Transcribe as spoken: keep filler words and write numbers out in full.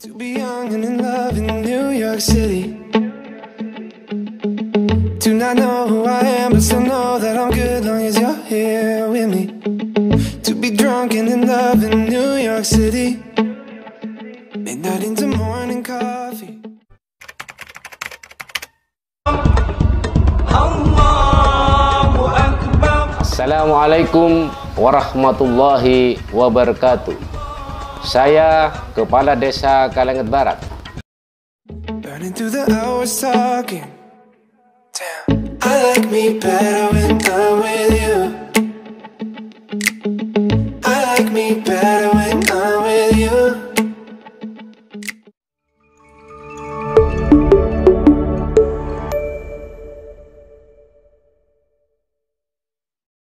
To be young and in love in New York City. Do not know who I am, but still know that I'm good long as you're here with me. To be drunk and in love in New York City. Midnight into morning coffee. Assalamualaikum warahmatullahi wabarakatuh. Saya Kepala Desa Kalenget Barat. Burning through the hours talking. Damn. I like me better when I'm with you.